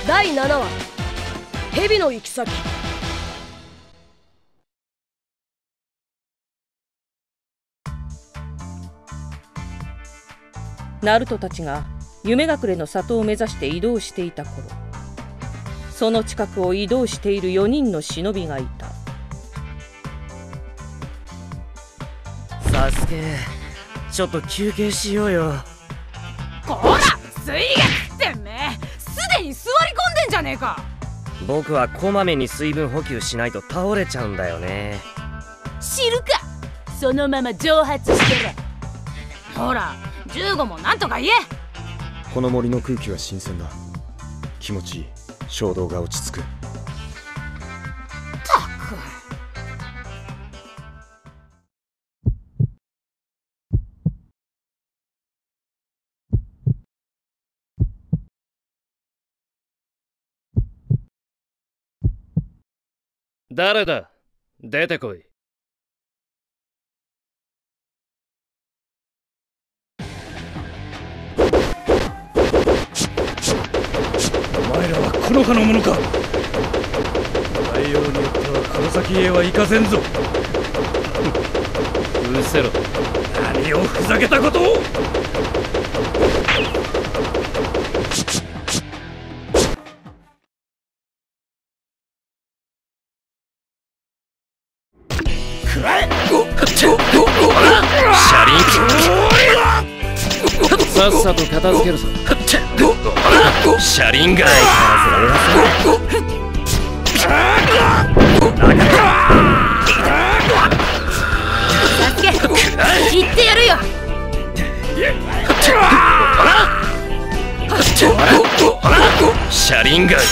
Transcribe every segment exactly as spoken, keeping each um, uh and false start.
だいななわ蛇の行き先。 ナルトたちが夢隠れの里を目指して移動していた頃、その近くを移動しているよにんの忍びがいた。 サスケ、ちょっと休憩しようよ。 こら水月ってめえ、すでに座り込んでんじゃねえか。 僕はこまめに水分補給しないと倒れちゃうんだよね。 知るか、そのまま蒸発してる。ほらじゅうごもなんとか言え。 この森の空気は新鮮だ。気持ちいい。衝動が落ち着く。 たく誰だ、出てこい。 お前らは木の葉の者か。対応によってはこの先へは行かせんぞ。 うせろ。 何をふざけたことを。 くらえ。車輪さっさと片付けるぞ。 車輪がサスケ言ってやるよ。 車輪が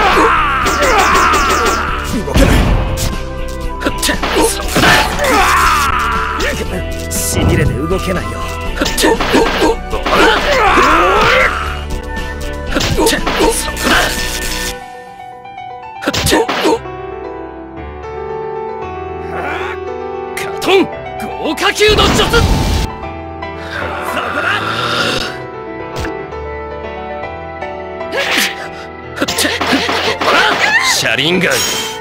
動けない。 しびれで動けないよ。カトン豪華級の術。そこだ。車輪が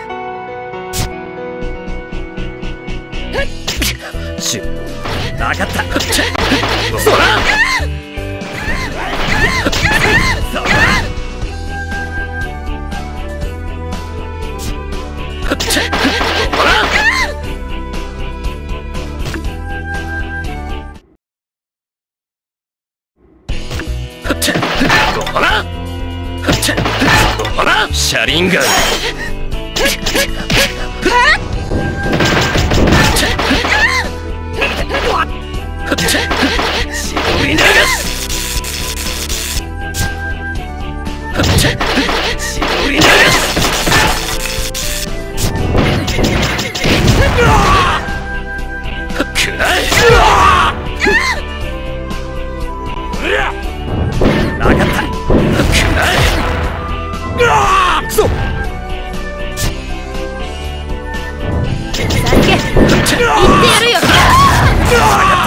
シュッ、分かった。そらそら車輪が絞り流す。絞り流す。くらえ。分かった。くらえ。くそ。 サスケ言ってやるよ。 分かった。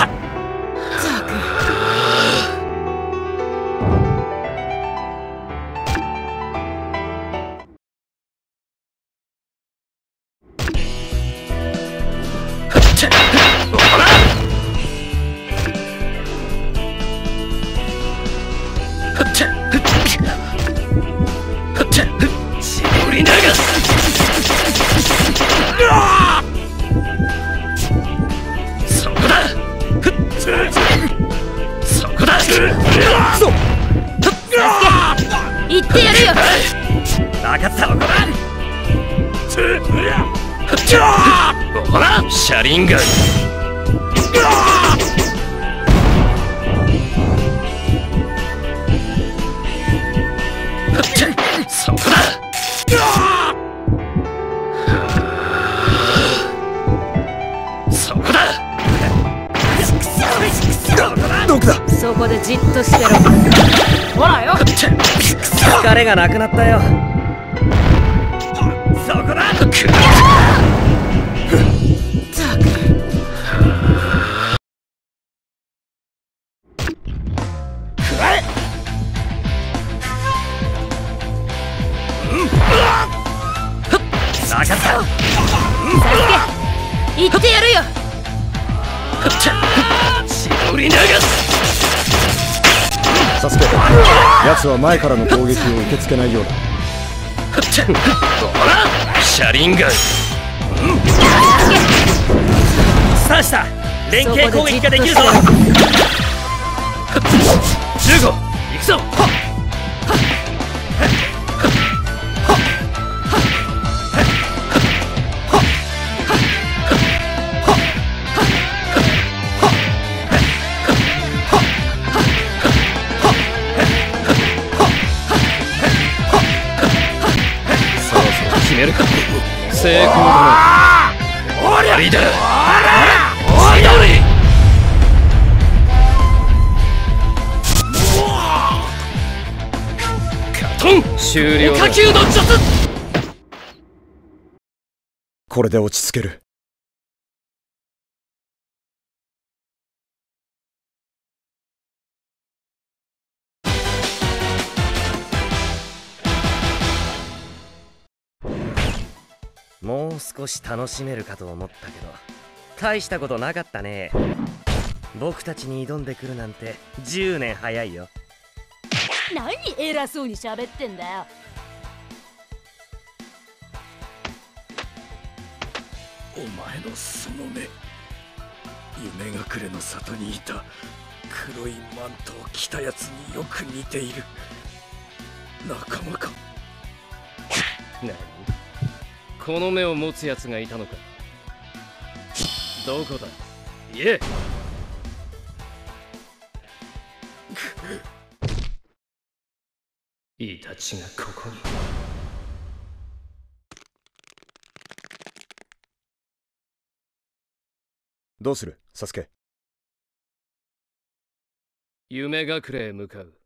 絞り流す。そこだ。そこだ。そ言ってやるよ。 分かった。ほら車輪がそこだ。そこだ。 どこだ。 そこでじっとしてろ。ほらよ。 疲れがなくなったよ。そこだ。 シャツだ。 行ってやるよ。 絞りながサスケ、奴は前からの攻撃を受け付けないようだ。 ほら車輪ガン。スターした。連携攻撃ができるぞ。じゅうご行くぞ。 そろそろ決めるか。成功だな。 終わりだ。 終了だ。 下級の術。 これで落ち着ける。 もう少し楽しめるかと思ったけど大したことなかったね。僕たちに挑んでくるなんてじゅうねん早いよ。 何偉そうに喋ってんだよ。 お前のその目、夢隠れの里にいた黒いマントを着たやつによく似ている。仲間か。 何、この目を持つやつがいたのか。どこだ、言え。イタチがここに。 どうする、サスケ。 夢隠れへ向かう。